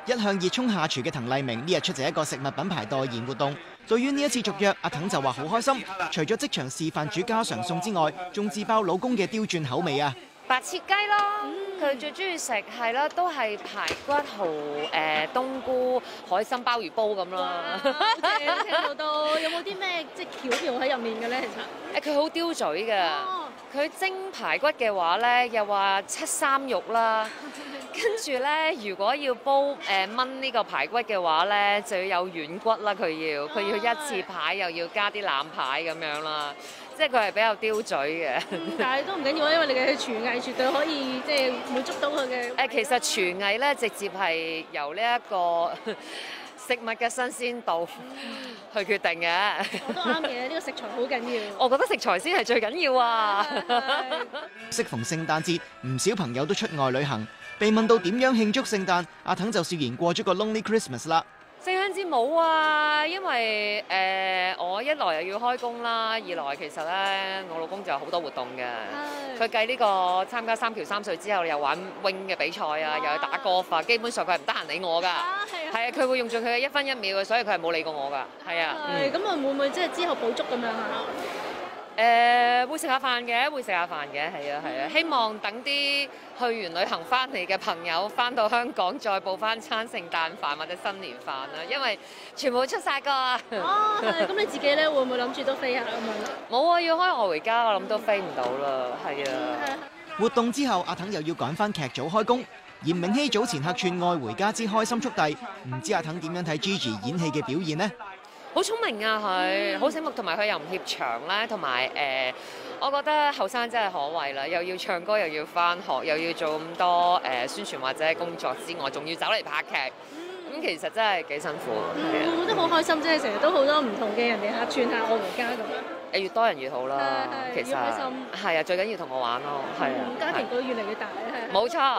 一向熱衷下廚嘅滕麗明呢日出席一個食物品牌代言活動。對於呢一次續約，阿滕就話好開心，除咗即場示範煮家常餸之外，仲自爆老公嘅刁鑽口味啊！ 白切雞咯，佢最中意食係啦，都係排骨蠔、冬菇、海參鮑魚煲咁咯。 聽到都有冇啲咩即係巧妙喺入面嘅咧？其實佢好刁嘴嘅，佢蒸排骨嘅話咧，又話七三肉啦，跟住咧如果要煲燜呢個排骨嘅話咧，就要有軟骨啦，佢要一字排，又要加啲腩排咁樣啦。即係佢係比較刁嘴嘅， 但係都唔緊要啊，因為你嘅廚藝絕對可以即係滿足到佢嘅。 其實廚藝咧，直接係由呢一個食物嘅新鮮度去決定嘅。 我都啱嘅，呢個食材好緊要。 我覺得食材先係最緊要啊！ 適逢聖誕節，唔少朋友都出外旅行。被問到點樣慶祝聖誕，阿滕就笑言過咗個 Lonely Christmas 啦。 聖誕節冇啊，因為我一來又要開工啦，二來其實咧我老公就有好多活動嘅。佢計呢個參加3橋3歲之後，又玩 wing 嘅比賽啊，又去打 golf 啊，基本上佢係唔得閒理我㗎。係啊，佢會用盡佢嘅1分1秒嘅，所以佢係冇理過我㗎。係啊。 咁啊會唔會即係之後補足咁樣啊？ 會食下飯嘅，係啊，希望等啲去完旅行翻嚟嘅朋友翻到香港再補翻餐聖誕飯或者新年飯啦，因為全部出晒㗎。 咁你自己咧會唔會諗住都飛下咁樣？ 冇啊，要開外回家，我諗都飛唔到啦，係啊。 活動之後，阿滕又要趕翻劇組開工。嚴明熙早前客串《愛回家之開心速遞》，唔知阿滕點樣睇 Gigi 演戲嘅表現呢？ 好聰明啊佢，好醒目，同埋佢又唔怯場咧，同埋我覺得後生真係可畏啦，又要唱歌，又要返學，又要做咁多宣傳或者工作之外，仲要走嚟拍劇，咁其實真係幾辛苦。 會唔會都好開心？即係成日都好多唔同嘅人哋客串下《愛回家》咁樣。 越多人越好啦，其實越開心。 係啊，最緊要同我玩咯，係啊。 家庭都越嚟越大。 冇錯。